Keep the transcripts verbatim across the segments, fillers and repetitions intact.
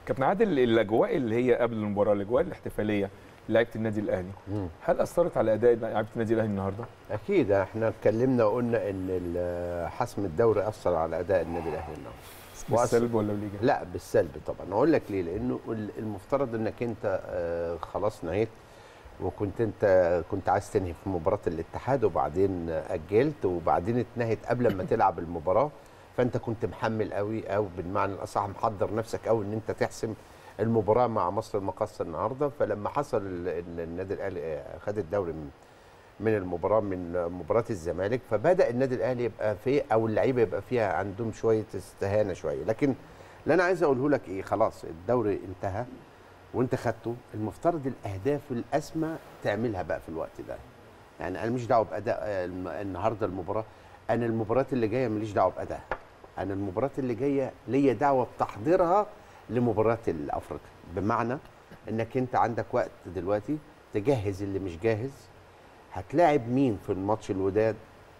كابتن عادل، الاجواء اللي هي قبل المباراه، الاجواء الاحتفاليه لعيبه النادي الاهلي، مم. هل اثرت على اداء لعيبه النادي الاهلي النهارده؟ اكيد احنا اتكلمنا وقلنا ان حسم الدوري اثر على اداء النادي الاهلي النهارده. بالسلب ولا بالايجاب؟ لا بالسلب طبعا. اقول لك ليه، لانه المفترض انك انت آه خلاص نهيت، وكنت انت كنت عايز تنهي في مباراه الاتحاد وبعدين اجلت وبعدين اتنهت قبل ما تلعب المباراه، فانت كنت محمل قوي او بالمعنى الاصح محضر نفسك قوي ان انت تحسم المباراه مع مصر المقاصه النهارده. فلما حصل ان النادي الاهلي خد الدوري من من المباراه من مباراه الزمالك، فبدا النادي الاهلي يبقى فيه او اللعيبه يبقى فيها عندهم شويه استهانه شويه. لكن اللي انا عايز اقوله لك ايه، خلاص الدوري انتهى وانت خدته، المفترض الاهداف الاسمى تعملها بقى في الوقت ده. يعني انا مش دعوه باداء النهارده المباراه، انا المباريات اللي جايه ماليش دعوه بادائها، انا المباريات اللي جايه ليا دعوه بتحضيرها لمباراه الافريقيا. بمعنى انك انت عندك وقت دلوقتي تجهز اللي مش جاهز، هتلاعب مين في الماتش الوداد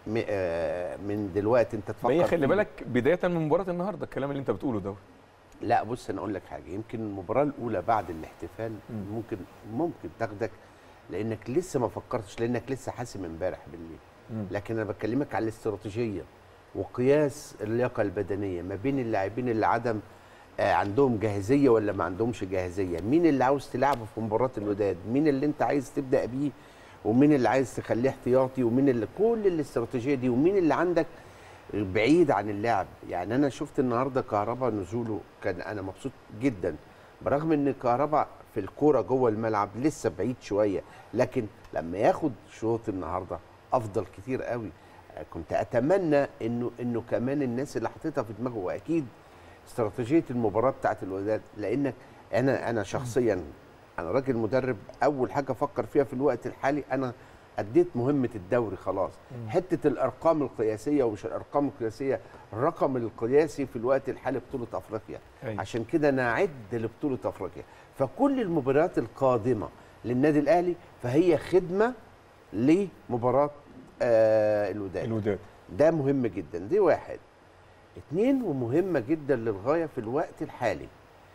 من دلوقتي انت تفكر. ما هي خلي بالك بدايه من مباراه النهارده الكلام اللي انت بتقوله ده. لا بص انا اقول لك حاجه، يمكن المباراه الاولى بعد الاحتفال ممكن ممكن تاخدك لانك لسه ما فكرتش، لانك لسه حاسم امبارح بالليل. لكن انا بكلمك على الاستراتيجيه وقياس اللياقه البدنيه ما بين اللاعبين اللي عدم آه عندهم جاهزيه ولا ما عندهمش جاهزيه، مين اللي عاوز تلعبه في مباراه الوداد، مين اللي انت عايز تبدا بيه ومين اللي عايز تخليه احتياطي، ومين اللي كل الاستراتيجيه دي، ومين اللي عندك بعيد عن اللعب. يعني انا شفت النهارده كهربا نزوله كان انا مبسوط جدا، برغم ان كهربا في الكوره جوه الملعب لسه بعيد شويه، لكن لما ياخد شوط النهارده افضل كتير قوي. كنت اتمنى انه انه كمان الناس اللي حطيتها في دماغه، واكيد استراتيجيه المباراه بتاعت الوداد، لانك انا انا شخصيا انا راجل مدرب، اول حاجه افكر فيها في الوقت الحالي انا اديت مهمه الدوري خلاص. مم. حته الارقام القياسيه ومش الارقام القياسيه، الرقم القياسي في الوقت الحالي بطوله افريقيا. أي. عشان كده انا اعد لبطوله افريقيا، فكل المباريات القادمه للنادي الاهلي فهي خدمه لمباراه آه الوداد. الوداد ده مهم جدا، دي واحد. اتنين ومهمه جدا للغايه في الوقت الحالي،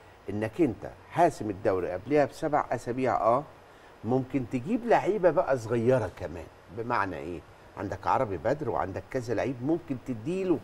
انك انت حاسم الدوري قبلها بسبع اسابيع. اه ممكن تجيب لعيبه بقى صغيره كمان. بمعنى ايه؟ عندك عربي بدر وعندك كذا لعيب ممكن تديله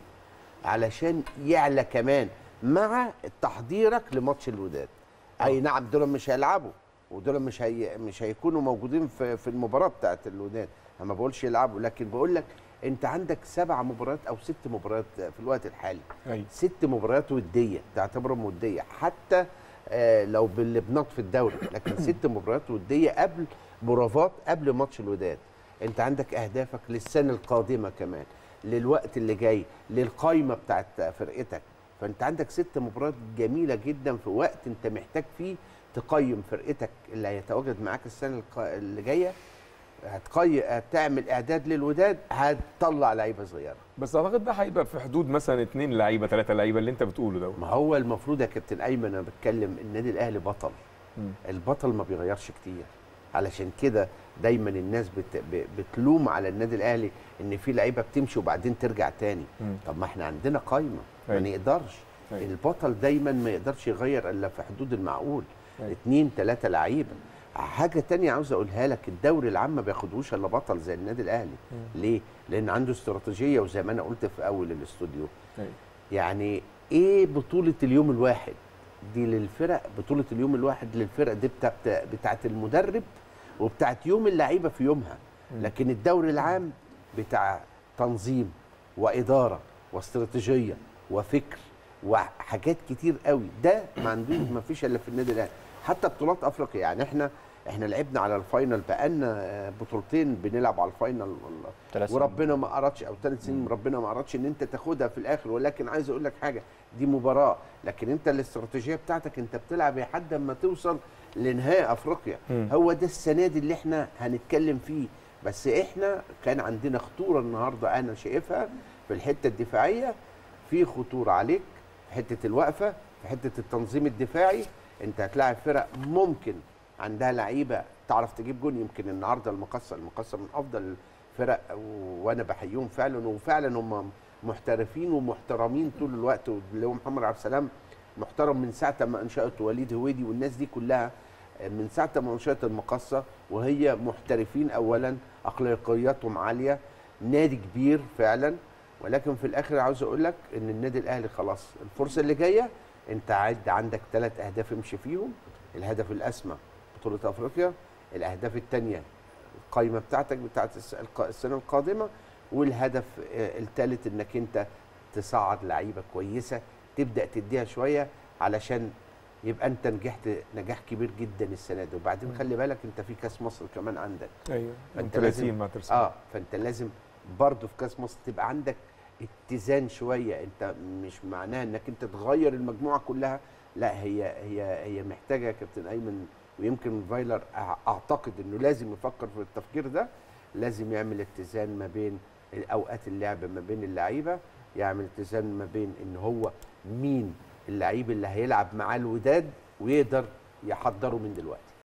علشان يعلى كمان مع تحضيرك لماتش الوداد. اي نعم دول مش هيلعبوا ودول مش هي مش هيكونوا موجودين في في المباراه بتاعه الوداد، انا ما بقولش يلعبوا، لكن بقول لك انت عندك سبع مباريات او ست مباريات في الوقت الحالي. أي. ست مباريات وديه تعتبرهم وديه حتى آه لو بالبنط في الدوري، لكن ست مباريات وديه قبل برافات قبل ماتش الوداد. انت عندك اهدافك للسنه القادمه كمان، للوقت اللي جاي، للقايمه بتاعت فرقتك. فانت عندك ست مباريات جميله جدا في وقت انت محتاج فيه تقيم فرقتك اللي هيتواجد معاك السنه اللي جايه. هتقي هتعمل اعداد للوداد، هتطلع لعيبه صغيره. بس اعتقد ده هيبقى في حدود مثلا اثنين لعيبه ثلاثه لعيبه اللي انت بتقوله ده. ما هو المفروض يا كابتن ايمن انا بتكلم النادي الاهلي بطل. م. البطل ما بيغيرش كتير، علشان كده دايما الناس بت... بتلوم على النادي الاهلي ان في لعيبه بتمشي وبعدين ترجع تاني. م. طب ما احنا عندنا قايمه ما نقدرش. أي. البطل دايما ما يقدرش يغير الا في حدود المعقول. أي. اثنين ثلاثه لعيبه. حاجه تانية عاوز اقولها لك، الدوري العام ما بياخدوش الا بطل زي النادي الاهلي. م. ليه؟ لان عنده استراتيجيه، وزي ما انا قلت في اول الاستوديو. أي. يعني ايه بطوله اليوم الواحد دي للفرق؟ بطوله اليوم الواحد للفرق دي بتاعت بتاعت المدرب وبتاعت يوم اللعيبه في يومها. م. لكن الدوري العام بتاع تنظيم واداره واستراتيجيه وفكر وحاجات كتير قوي، ده ما عندوش ما فيش الا في النادي الاهلي. حتى بطولات افريقيا، يعني احنا احنا لعبنا على الفاينل، بقالنا بطولتين بنلعب على الفاينل وربنا ما ارادش، او ثلاث سنين ربنا ما ارادش ان انت تاخدها في الاخر. ولكن عايز اقول لك حاجه، دي مباراه، لكن انت الاستراتيجيه بتاعتك انت بتلعب لحد ما توصل لنهائي افريقيا. م. هو ده السنه دي اللي احنا هنتكلم فيه. بس احنا كان عندنا خطوره النهارده انا شايفها في الحته الدفاعيه، في خطوره عليك في حته الوقفه، في حته التنظيم الدفاعي. انت هتلاعب فرق ممكن عندها لعيبه تعرف تجيب جون. يمكن النهارده المقصه المقصه من افضل الفرق، وانا بحييهم فعلا، وفعلا هم محترفين ومحترمين طول الوقت، اللي هو محمد عبد السلام محترم من ساعه ما انشات وليد هويدي والناس دي كلها، من ساعه ما انشات المقصه وهي محترفين اولا، اخلاقياتهم عاليه، نادي كبير فعلا. ولكن في الاخر عاوز اقول لك ان النادي الاهلي خلاص الفرصه اللي جايه، انت عد عندك ثلاث اهداف امشي فيهم. الهدف الاسمى بطوله افريقيا، الاهداف الثانيه القائمه بتاعتك بتاعت السنه القادمه، والهدف الثالث انك انت تصعد لعيبه كويسه تبدا تديها شويه علشان يبقى انت نجحت نجاح كبير جدا السنه دي. وبعدين خلي بالك انت في كاس مصر كمان عندك. ايوه فانت لازم مع ترسانة. اه فانت لازم برضه في كاس مصر تبقى عندك اتزان شويه. انت مش معناها انك انت تغير المجموعه كلها، لا، هي هي هي محتاجه يا كابتن ايمن، ويمكن فايلر اعتقد انه لازم يفكر في التفكير ده، لازم يعمل اتزان ما بين اوقات اللعب ما بين اللعيبه، يعمل اتزان ما بين ان هو مين اللعيب اللي هيلعب معاه الوداد ويقدر يحضره من دلوقتي.